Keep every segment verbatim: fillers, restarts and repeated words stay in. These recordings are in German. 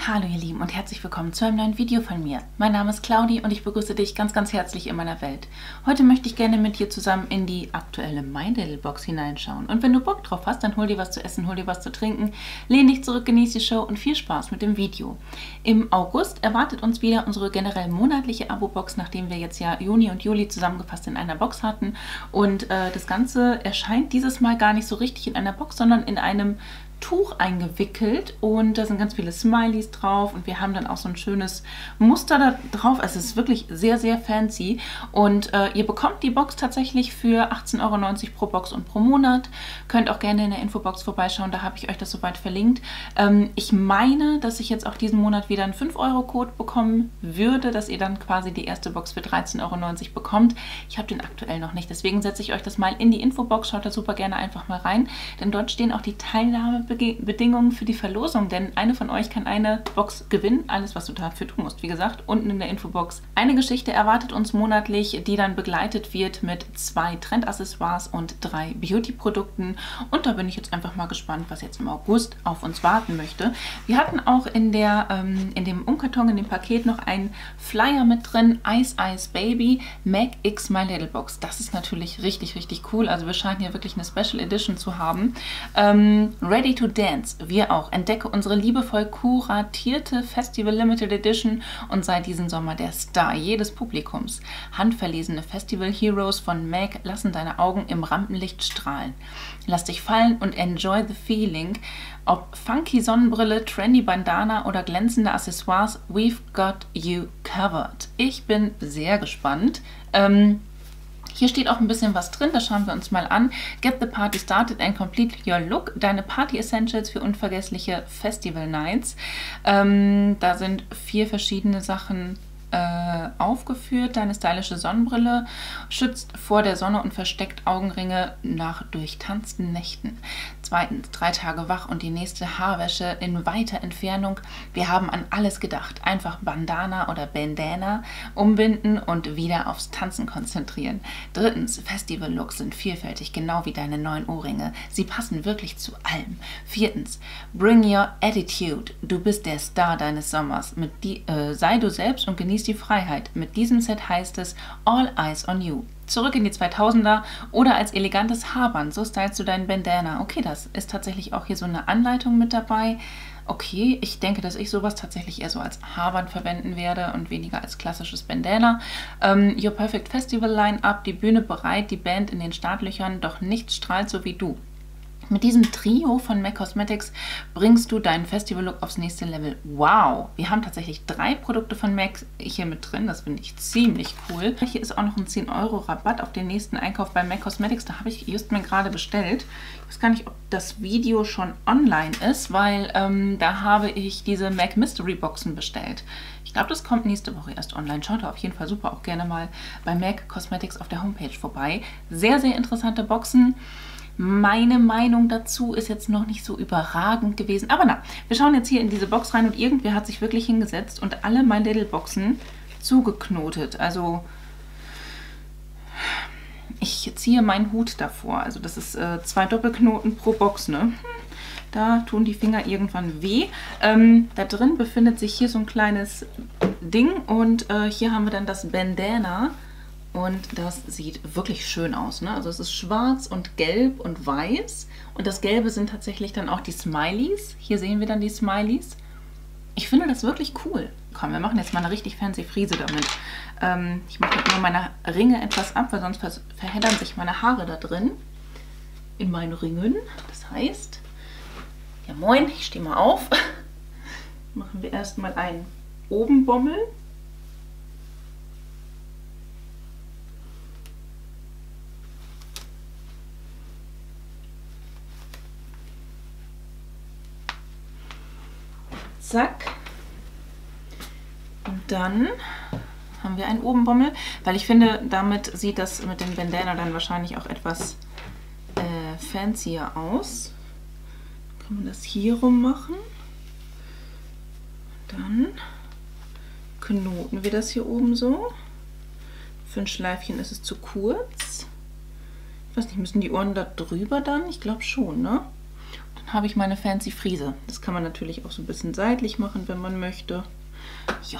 Hallo ihr Lieben und herzlich willkommen zu einem neuen Video von mir. Mein Name ist Claudi und ich begrüße dich ganz ganz herzlich in meiner Welt. Heute möchte ich gerne mit dir zusammen in die aktuelle My Little Box hineinschauen. Und wenn du Bock drauf hast, dann hol dir was zu essen, hol dir was zu trinken, lehn dich zurück, genieß die Show und viel Spaß mit dem Video. Im August erwartet uns wieder unsere generell monatliche Abo-Box, nachdem wir jetzt ja Juni und Juli zusammengefasst in einer Box hatten. Und äh, das Ganze erscheint dieses Mal gar nicht so richtig in einer Box, sondern in einem Tuch eingewickelt und da sind ganz viele Smileys drauf und wir haben dann auch so ein schönes Muster da drauf. Es ist wirklich sehr, sehr fancy und äh, ihr bekommt die Box tatsächlich für achtzehn Euro neunzig pro Box und pro Monat. Könnt auch gerne in der Infobox vorbeischauen, da habe ich euch das soweit verlinkt. Ähm, ich meine, dass ich jetzt auch diesen Monat wieder einen fünf Euro Code bekommen würde, dass ihr dann quasi die erste Box für dreizehn Euro neunzig bekommt. Ich habe den aktuell noch nicht, deswegen setze ich euch das mal in die Infobox. Schaut da super gerne einfach mal rein, denn dort stehen auch die Teilnahme Bedingungen für die Verlosung, denn eine von euch kann eine Box gewinnen. Alles, was du dafür tun musst. Wie gesagt, unten in der Infobox. Eine Geschichte erwartet uns monatlich, die dann begleitet wird mit zwei Trendaccessoires und drei Beauty-Produkten. Und da bin ich jetzt einfach mal gespannt, was jetzt im August auf uns warten möchte. Wir hatten auch in, der, ähm, in dem Umkarton, in dem Paket noch einen Flyer mit drin. Ice Ice Baby Mac X My Little Box. Das ist natürlich richtig, richtig cool. Also wir scheinen hier wirklich eine Special Edition zu haben. Ähm, Ready to Dance, wir auch. Entdecke unsere liebevoll kuratierte Festival Limited Edition und sei diesen Sommer der Star jedes Publikums. Handverlesene Festival Heroes von Mac lassen deine Augen im Rampenlicht strahlen. Lass dich fallen und enjoy the feeling. Ob funky Sonnenbrille, trendy Bandana oder glänzende Accessoires, we've got you covered. Ich bin sehr gespannt. Ähm, Hier steht auch ein bisschen was drin, das schauen wir uns mal an. Get the party started and complete your look. Deine Party Essentials für unvergessliche Festival Nights. Ähm, da sind vier verschiedene Sachen äh, aufgeführt. Deine stylische Sonnenbrille schützt vor der Sonne und versteckt Augenringe nach durchtanzten Nächten. Zweitens, drei Tage wach und die nächste Haarwäsche in weiter Entfernung. Wir haben an alles gedacht. Einfach Bandana oder Bandana umbinden und wieder aufs Tanzen konzentrieren. Drittens, Festival-Looks sind vielfältig, genau wie deine neuen Ohrringe. Sie passen wirklich zu allem. Viertens, bring your attitude. Du bist der Star deines Sommers. Mit die, äh, sei du selbst und genieß die Freiheit. Mit diesem Set heißt es All Eyes on You. Zurück in die zweitausender oder als elegantes Haarband, so stylst du deinen Bandana. Okay, das ist tatsächlich auch hier so eine Anleitung mit dabei. Okay, ich denke, dass ich sowas tatsächlich eher so als Haarband verwenden werde und weniger als klassisches Bandana. Ähm, Your Perfect Festival Line-Up, die Bühne bereit, die Band in den Startlöchern, doch nichts strahlt so wie du. Mit diesem Trio von MAC Cosmetics bringst du deinen Festival-Look aufs nächste Level. Wow! Wir haben tatsächlich drei Produkte von MAC hier mit drin. Das finde ich ziemlich cool. Hier ist auch noch ein zehn Euro Rabatt auf den nächsten Einkauf bei MAC Cosmetics. Da habe ich just mir gerade bestellt. Ich weiß gar nicht, ob das Video schon online ist, weil ähm, da habe ich diese MAC Mystery Boxen bestellt. Ich glaube, das kommt nächste Woche erst online. Schaut da auf jeden Fall super auch gerne mal bei MAC Cosmetics auf der Homepage vorbei. Sehr, sehr interessante Boxen. Meine Meinung dazu ist jetzt noch nicht so überragend gewesen. Aber na, wir schauen jetzt hier in diese Box rein und irgendwer hat sich wirklich hingesetzt und alle My Little Boxen zugeknotet. Also ich ziehe meinen Hut davor. Also das ist äh, zwei Doppelknoten pro Box, ne? Da tun die Finger irgendwann weh. Ähm, da drin befindet sich hier so ein kleines Ding und äh, hier haben wir dann das Bandana. Und das sieht wirklich schön aus, ne? Also es ist schwarz und gelb und weiß. Und das Gelbe sind tatsächlich dann auch die Smileys. Hier sehen wir dann die Smileys. Ich finde das wirklich cool. Komm, wir machen jetzt mal eine richtig fancy Frise damit. Ähm, ich mache nur meine Ringe etwas ab, weil sonst ver verheddern sich meine Haare da drin. In meinen Ringen. Das heißt, ja moin, ich stehe mal auf. Machen wir erstmal einen Obenbommel. Zack. Und dann haben wir einen Obenbommel, weil ich finde, damit sieht das mit dem Bandana dann wahrscheinlich auch etwas äh, fancier aus. Kann man das hier rum machen. Dann knoten wir das hier oben so. Für ein Schleifchen ist es zu kurz. Ich weiß nicht, müssen die Ohren da drüber dann? Ich glaube schon, ne? Dann Dann habe ich meine fancy Friese. Das kann man natürlich auch so ein bisschen seitlich machen, wenn man möchte. Ja.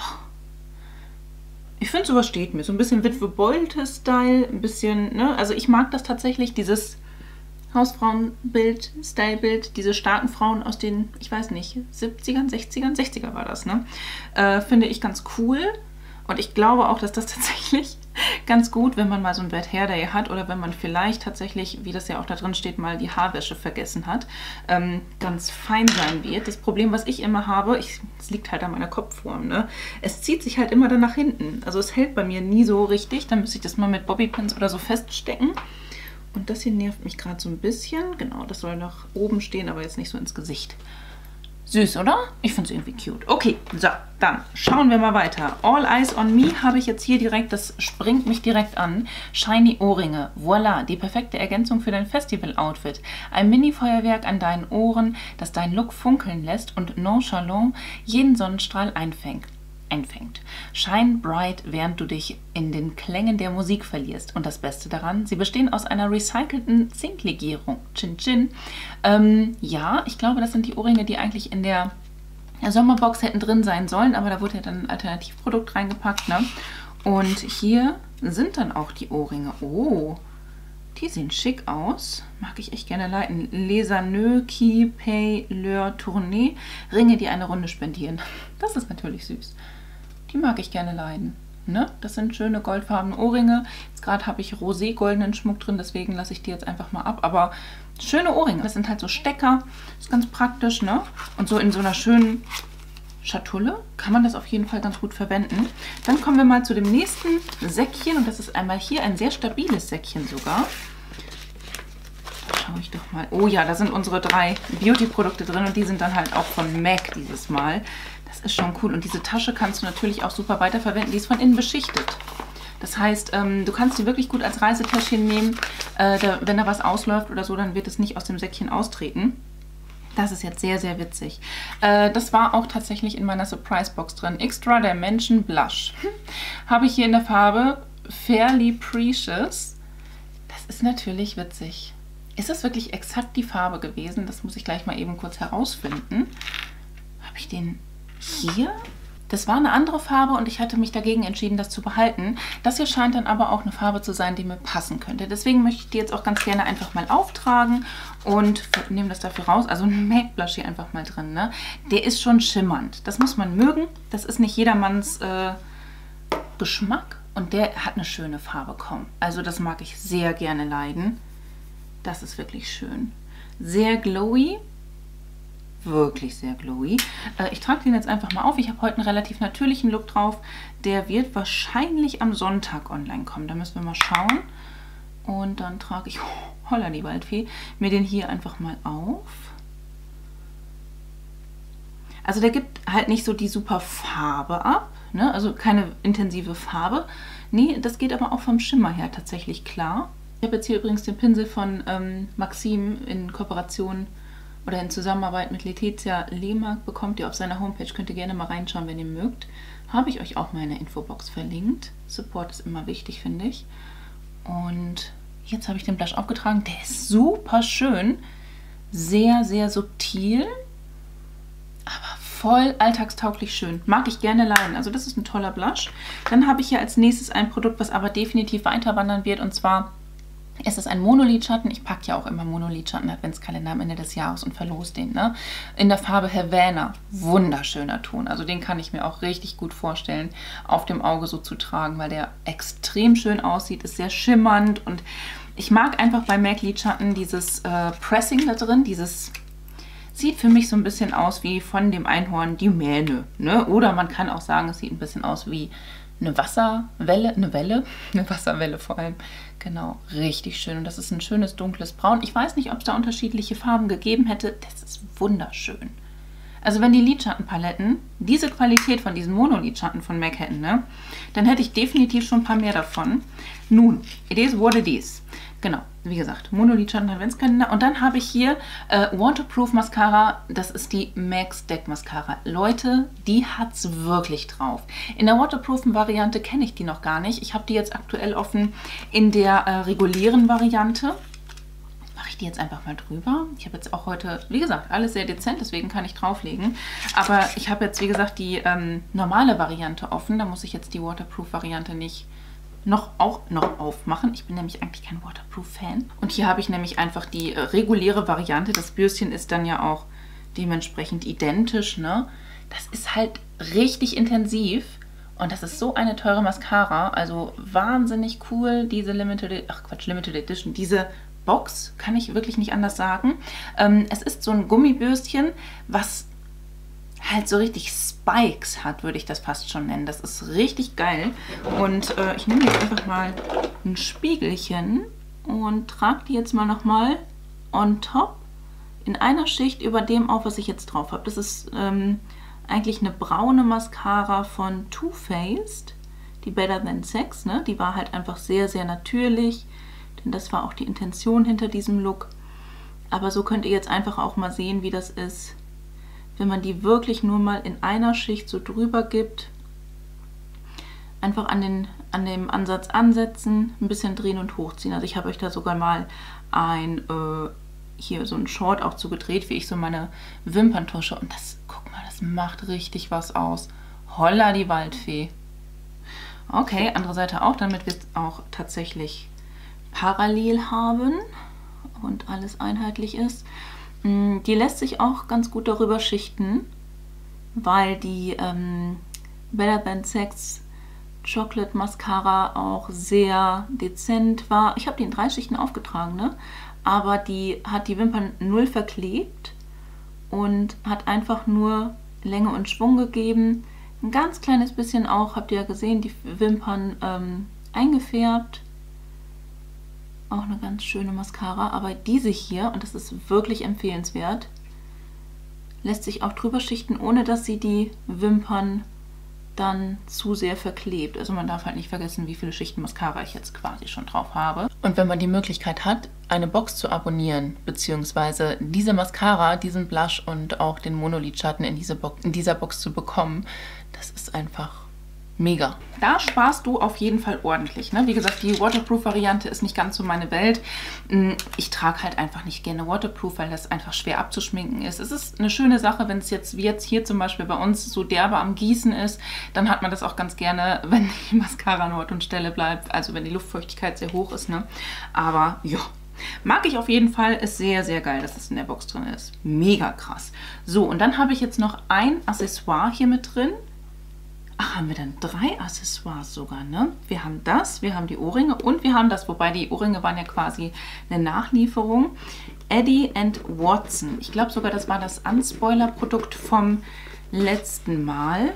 Ich finde, sowas steht mir. So ein bisschen Witwe Bolte-Style, ein bisschen, ne? Also ich mag das tatsächlich, dieses Hausfrauenbild, Stylebild, diese starken Frauen aus den, ich weiß nicht, siebzigern, sechzigern, sechziger war das, ne? Äh, finde ich ganz cool. Und ich glaube auch, dass das tatsächlich ganz gut, wenn man mal so ein Bad Hair Day hat oder wenn man vielleicht tatsächlich, wie das ja auch da drin steht, mal die Haarwäsche vergessen hat, ähm, ganz fein sein wird. Das Problem, was ich immer habe, es liegt halt an meiner Kopfform, ne? Es zieht sich halt immer dann nach hinten. Also es hält bei mir nie so richtig. Dann müsste ich das mal mit Bobbypins oder so feststecken. Und das hier nervt mich gerade so ein bisschen. Genau, das soll nach oben stehen, aber jetzt nicht so ins Gesicht. Süß, oder? Ich finde es irgendwie cute. Okay, so, dann schauen wir mal weiter. All Eyes on Me habe ich jetzt hier direkt, das springt mich direkt an. Shiny Ohrringe. Voila, die perfekte Ergänzung für dein Festival-Outfit. Ein Mini-Feuerwerk an deinen Ohren, das deinen Look funkeln lässt und nonchalant jeden Sonnenstrahl einfängt. einfängt. Shine bright, während du dich in den Klängen der Musik verlierst. Und das Beste daran, sie bestehen aus einer recycelten Zinklegierung. Chin Chin. Ähm, ja, ich glaube, das sind die Ohrringe, die eigentlich in der Sommerbox hätten drin sein sollen, aber da wurde ja dann ein Alternativprodukt reingepackt, ne? Und hier sind dann auch die Ohrringe. Oh, die sehen schick aus. Mag ich echt gerne leiten. Les Anneaux qui paye leur tournée. Ringe, die eine Runde spendieren. Das ist natürlich süß. Die mag ich gerne leiden. Ne? Das sind schöne goldfarbene Ohrringe. Jetzt gerade habe ich rosé-goldenen Schmuck drin, deswegen lasse ich die jetzt einfach mal ab. Aber schöne Ohrringe. Das sind halt so Stecker. Ist ganz praktisch, ne? Und so in so einer schönen Schatulle kann man das auf jeden Fall ganz gut verwenden. Dann kommen wir mal zu dem nächsten Säckchen. Und das ist einmal hier ein sehr stabiles Säckchen sogar. Da schaue ich doch mal. Oh ja, da sind unsere drei Beauty-Produkte drin. Und die sind dann halt auch von M A C dieses Mal. Das ist schon cool. Und diese Tasche kannst du natürlich auch super weiterverwenden. Die ist von innen beschichtet. Das heißt, ähm, du kannst die wirklich gut als Reisetäschchen nehmen. Äh, da, wenn da was ausläuft oder so, dann wird es nicht aus dem Säckchen austreten. Das ist jetzt sehr, sehr witzig. Äh, das war auch tatsächlich in meiner Surprise-Box drin. Extra Dimension Blush. Habe ich hier in der Farbe Fairly Precious. Das ist natürlich witzig. Ist das wirklich exakt die Farbe gewesen? Das muss ich gleich mal eben kurz herausfinden. Habe ich den hier? Das war eine andere Farbe und ich hatte mich dagegen entschieden, das zu behalten. Das hier scheint dann aber auch eine Farbe zu sein, die mir passen könnte. Deswegen möchte ich die jetzt auch ganz gerne einfach mal auftragen und nehme das dafür raus. Also ein M A C Blush hier einfach mal drin, ne? Der ist schon schimmernd. Das muss man mögen. Das ist nicht jedermanns äh, Geschmack und der hat eine schöne Farbe, komm. Also das mag ich sehr gerne leiden. Das ist wirklich schön. Sehr glowy. Wirklich sehr glowy. Äh, ich trage den jetzt einfach mal auf. Ich habe heute einen relativ natürlichen Look drauf. Der wird wahrscheinlich am Sonntag online kommen. Da müssen wir mal schauen. Und dann trage ich, oh, holla die Waldfee, mir den hier einfach mal auf. Also der gibt halt nicht so die super Farbe ab. Ne? Also keine intensive Farbe. Nee, das geht aber auch vom Schimmer her tatsächlich klar. Ich habe jetzt hier übrigens den Pinsel von ähm, Maxim in Kooperation oder in Zusammenarbeit mit Letizia Lehmark bekommt ihr auf seiner Homepage. Könnt ihr gerne mal reinschauen, wenn ihr mögt. Habe ich euch auch mal in der Infobox verlinkt. Support ist immer wichtig, finde ich. Und jetzt habe ich den Blush aufgetragen. Der ist super schön. Sehr, sehr subtil. Aber voll alltagstauglich schön. Mag ich gerne leiden. Also das ist ein toller Blush. Dann habe ich hier als nächstes ein Produkt, was aber definitiv weiter wandern wird. Und zwar ist es ein Monolidschatten. Ich packe ja auch immer Monolidschatten-Adventskalender am Ende des Jahres und verlose den. Ne? In der Farbe Havana. Wunderschöner Ton. Also den kann ich mir auch richtig gut vorstellen, auf dem Auge so zu tragen, weil der extrem schön aussieht. Ist sehr schimmernd. Und ich mag einfach bei M A C Lidschatten dieses äh, Pressing da drin. Dieses sieht für mich so ein bisschen aus wie von dem Einhorn die Mähne. Ne? Oder man kann auch sagen, es sieht ein bisschen aus wie eine Wasserwelle, eine Welle, eine Wasserwelle vor allem. Genau, richtig schön. Und das ist ein schönes dunkles Braun. Ich weiß nicht, ob es da unterschiedliche Farben gegeben hätte. Das ist wunderschön. Also wenn die Lidschattenpaletten diese Qualität von diesen Monolidschatten von M A C hätten, ne, dann hätte ich definitiv schon ein paar mehr davon. Nun, it is what it is. Genau, wie gesagt, Monolidschatten Adventskalender. Und dann habe ich hier äh, Waterproof Mascara. Das ist die M A C Stack Mascara. Leute, die hat es wirklich drauf. In der waterproofen Variante kenne ich die noch gar nicht. Ich habe die jetzt aktuell offen in der äh, regulären Variante. ich die jetzt einfach mal drüber. Ich habe jetzt auch heute, wie gesagt, alles sehr dezent, deswegen kann ich drauflegen. Aber ich habe jetzt, wie gesagt, die ähm, normale Variante offen. Da muss ich jetzt die Waterproof-Variante nicht noch auch noch aufmachen. Ich bin nämlich eigentlich kein Waterproof-Fan. Und hier habe ich nämlich einfach die äh, reguläre Variante. Das Bürstchen ist dann ja auch dementsprechend identisch, ne? Das ist halt richtig intensiv. Und das ist so eine teure Mascara. Also wahnsinnig cool, diese Limited, ach Quatsch, Limited Edition. Diese Box, kann ich wirklich nicht anders sagen. Ähm, es ist so ein Gummibürstchen, was halt so richtig Spikes hat, würde ich das fast schon nennen. Das ist richtig geil. Und äh, ich nehme jetzt einfach mal ein Spiegelchen und trage die jetzt mal nochmal on top in einer Schicht über dem auf, was ich jetzt drauf habe. Das ist ähm, eigentlich eine braune Mascara von Too Faced, die Better Than Sex, ne? Die war halt einfach sehr, sehr natürlich, denn das war auch die Intention hinter diesem Look. Aber so könnt ihr jetzt einfach auch mal sehen, wie das ist, wenn man die wirklich nur mal in einer Schicht so drüber gibt. Einfach an, den, an dem Ansatz ansetzen, ein bisschen drehen und hochziehen. Also ich habe euch da sogar mal ein, äh, hier so ein Short auch zugedreht, wie ich so meine Wimpern tusche. Und das, guck mal, das macht richtig was aus. Holla die Waldfee. Okay, andere Seite auch, damit wir es auch tatsächlich parallel haben und alles einheitlich ist. Die lässt sich auch ganz gut darüber schichten, weil die ähm, Better Than Sex Chocolate Mascara auch sehr dezent war. Ich habe die in drei Schichten aufgetragen, ne? Aber die hat die Wimpern null verklebt und hat einfach nur Länge und Schwung gegeben. Ein ganz kleines bisschen auch, habt ihr ja gesehen, die Wimpern ähm, eingefärbt. Auch eine ganz schöne Mascara, aber diese hier, und das ist wirklich empfehlenswert, lässt sich auch drüber schichten, ohne dass sie die Wimpern dann zu sehr verklebt. Also man darf halt nicht vergessen, wie viele Schichten Mascara ich jetzt quasi schon drauf habe. Und wenn man die Möglichkeit hat, eine Box zu abonnieren, beziehungsweise diese Mascara, diesen Blush und auch den Monolidschatten in, diese Bo in dieser Box zu bekommen, das ist einfach mega. Da sparst du auf jeden Fall ordentlich, ne? Wie gesagt, die Waterproof-Variante ist nicht ganz so meine Welt. Ich trage halt einfach nicht gerne Waterproof, weil das einfach schwer abzuschminken ist. Es ist eine schöne Sache, wenn es jetzt, wie jetzt hier zum Beispiel bei uns, so derbe am Gießen ist, dann hat man das auch ganz gerne, wenn die Mascara an Ort und Stelle bleibt, also wenn die Luftfeuchtigkeit sehr hoch ist, ne? Aber ja, mag ich auf jeden Fall, ist sehr, sehr geil, dass es in der Box drin ist. Mega krass. So, und dann habe ich jetzt noch ein Accessoire hier mit drin. Ach, haben wir dann drei Accessoires sogar, ne? Wir haben das, wir haben die Ohrringe und wir haben das, wobei die Ohrringe waren ja quasi eine Nachlieferung. Eddie and Watson. Ich glaube sogar, das war das Unspoiler-Produkt vom letzten Mal.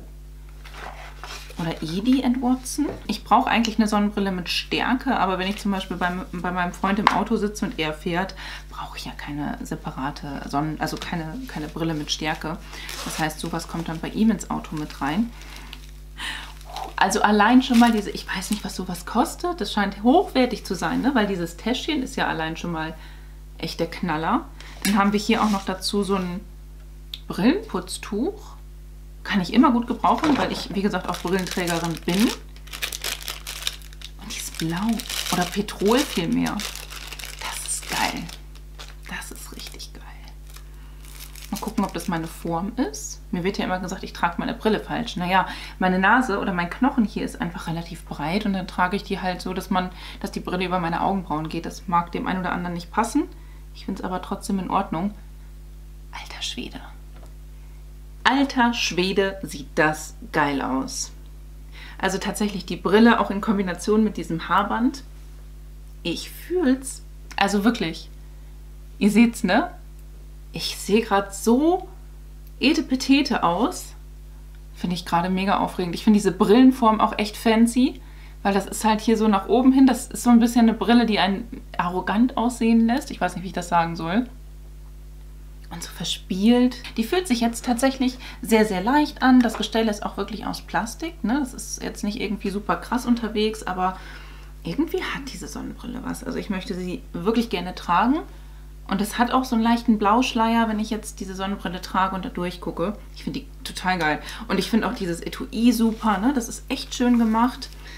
Oder Eddie and Watson. Ich brauche eigentlich eine Sonnenbrille mit Stärke, aber wenn ich zum Beispiel beim, bei meinem Freund im Auto sitze und er fährt, brauche ich ja keine separate Sonnen, also keine, keine Brille mit Stärke. Das heißt, sowas kommt dann bei ihm ins Auto mit rein. Also allein schon mal diese, ich weiß nicht, was sowas kostet. Das scheint hochwertig zu sein, ne? Weil dieses Täschchen ist ja allein schon mal echt der Knaller. Dann haben wir hier auch noch dazu so ein Brillenputztuch. Kann ich immer gut gebrauchen, weil ich, wie gesagt, auch Brillenträgerin bin. Und die ist blau. Oder Petrol vielmehr. Das ist geil. Das ist richtig geil. Mal gucken, ob das meine Form ist. Mir wird ja immer gesagt, ich trage meine Brille falsch. Naja, meine Nase oder mein Knochen hier ist einfach relativ breit. Und dann trage ich die halt so, dass man, dass die Brille über meine Augenbrauen geht. Das mag dem einen oder anderen nicht passen. Ich finde es aber trotzdem in Ordnung. Alter Schwede. Alter Schwede, sieht das geil aus. Also tatsächlich die Brille auch in Kombination mit diesem Haarband. Ich fühl's. Also wirklich. Ihr seht's, ne? Ich sehe gerade so etepetete aus. Finde ich gerade mega aufregend. Ich finde diese Brillenform auch echt fancy, weil das ist halt hier so nach oben hin. Das ist so ein bisschen eine Brille, die einen arrogant aussehen lässt. Ich weiß nicht, wie ich das sagen soll. Und so verspielt. Die fühlt sich jetzt tatsächlich sehr, sehr leicht an. Das Gestell ist auch wirklich aus Plastik, ne? Das ist jetzt nicht irgendwie super krass unterwegs, aber irgendwie hat diese Sonnenbrille was. Also ich möchte sie wirklich gerne tragen. Und es hat auch so einen leichten Blauschleier, wenn ich jetzt diese Sonnenbrille trage und da durchgucke. Ich finde die total geil. Und ich finde auch dieses Etui super, ne? Das ist echt schön gemacht.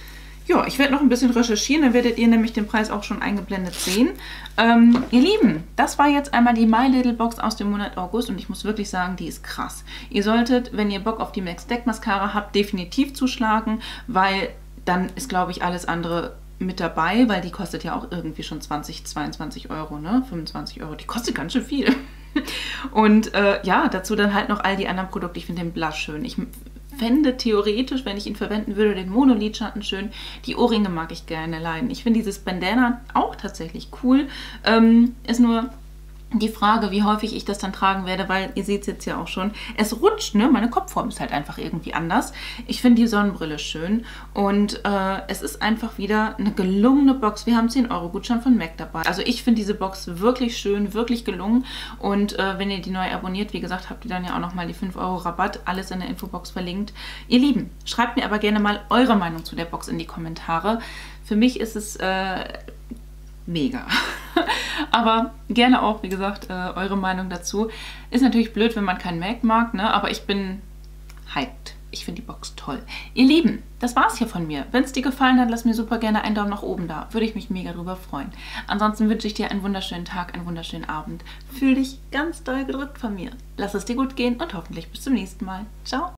Ja, ich werde noch ein bisschen recherchieren, dann werdet ihr nämlich den Preis auch schon eingeblendet sehen. Ähm, ihr Lieben, das war jetzt einmal die My Little Box aus dem Monat August und ich muss wirklich sagen, die ist krass. Ihr solltet, wenn ihr Bock auf die MAC Stack Mascara habt, definitiv zuschlagen, weil dann ist, glaube ich, alles andere mit dabei, weil die kostet ja auch irgendwie schon zwanzig, zweiundzwanzig Euro, ne? fünfundzwanzig Euro, die kostet ganz schön viel. Und äh, ja, dazu dann halt noch all die anderen Produkte. Ich finde den Blush schön. Ich fände theoretisch, wenn ich ihn verwenden würde, den Monolidschatten schön. Die Ohrringe mag ich gerne leiden. Ich finde dieses Bandana auch tatsächlich cool. Ähm, ist nur die Frage, wie häufig ich das dann tragen werde, weil ihr seht es jetzt ja auch schon, es rutscht, ne? Meine Kopfform ist halt einfach irgendwie anders. Ich finde die Sonnenbrille schön und äh, es ist einfach wieder eine gelungene Box. Wir haben zehn Euro Gutschein von MAC dabei. Also ich finde diese Box wirklich schön, wirklich gelungen und äh, wenn ihr die neu abonniert, wie gesagt, habt ihr dann ja auch nochmal die fünf Euro Rabatt, alles in der Infobox verlinkt. Ihr Lieben, schreibt mir aber gerne mal eure Meinung zu der Box in die Kommentare. Für mich ist es äh, mega. Aber gerne auch, wie gesagt, äh, eure Meinung dazu. Ist natürlich blöd, wenn man kein MAC mag, ne? Aber ich bin hyped. Ich finde die Box toll. Ihr Lieben, das war's hier von mir. Wenn es dir gefallen hat, lass mir super gerne einen Daumen nach oben da. Würde ich mich mega drüber freuen. Ansonsten wünsche ich dir einen wunderschönen Tag, einen wunderschönen Abend. Fühl dich ganz doll gedrückt von mir. Lass es dir gut gehen und hoffentlich bis zum nächsten Mal. Ciao.